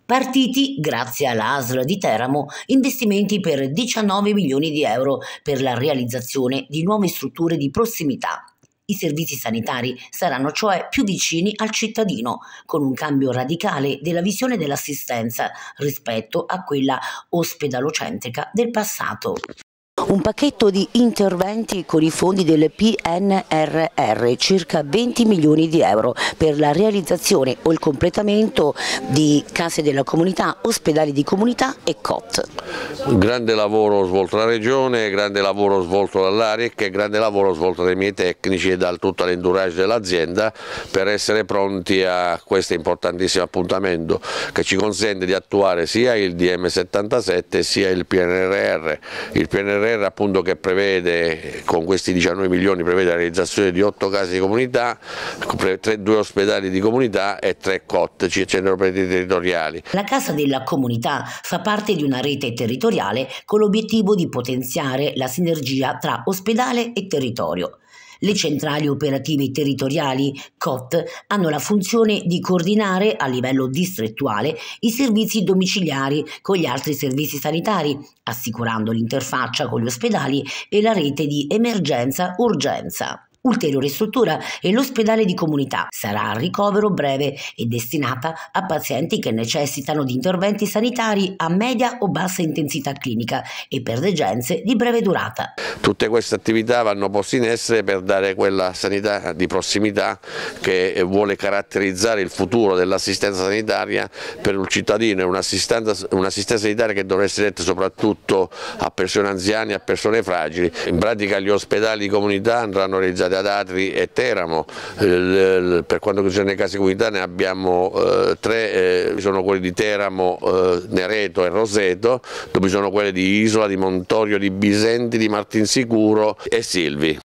Partiti, grazie all'ASL di Teramo, investimenti per 19 milioni di euro per la realizzazione di nuove strutture di prossimità. I servizi sanitari saranno cioè più vicini al cittadino, con un cambio radicale della visione dell'assistenza rispetto a quella ospedalocentrica del passato. Un pacchetto di interventi con i fondi del PNRR, circa 20 milioni di euro per la realizzazione o il completamento di case della comunità, ospedali di comunità e COT. Grande lavoro svolto dalla Regione, grande lavoro svolto dall'ARIC e grande lavoro svolto dai miei tecnici e da tutto l'entourage dell'azienda per essere pronti a questo importantissimo appuntamento che ci consente di attuare sia il DM77 sia il PNRR. Il PNRR appunto che prevede, con questi 19 milioni, prevede la realizzazione di 8 case di comunità, 2 ospedali di comunità e 3 COT, centri operativi territoriali. La Casa della Comunità fa parte di una rete territoriale con l'obiettivo di potenziare la sinergia tra ospedale e territorio. Le centrali operative territoriali, COT, hanno la funzione di coordinare a livello distrettuale i servizi domiciliari con gli altri servizi sanitari, assicurando l'interfaccia con gli ospedali e la rete di emergenza-urgenza. Ulteriore struttura è l'ospedale di comunità, sarà a ricovero breve e destinata a pazienti che necessitano di interventi sanitari a media o bassa intensità clinica e per degenze di breve durata. Tutte queste attività vanno poste in essere per dare quella sanità di prossimità che vuole caratterizzare il futuro dell'assistenza sanitaria per il cittadino, un'assistenza sanitaria che dovrà essere detta soprattutto a persone anziane e a persone fragili. In pratica gli ospedali di comunità andranno realizzati ad Atri e Teramo. Per quanto concerne le case comunità ne abbiamo 3, sono quelli di Teramo, Nereto e Roseto, dove sono quelle di Isola, di Montorio, di Bisenti, di Martinsicuro e Silvi.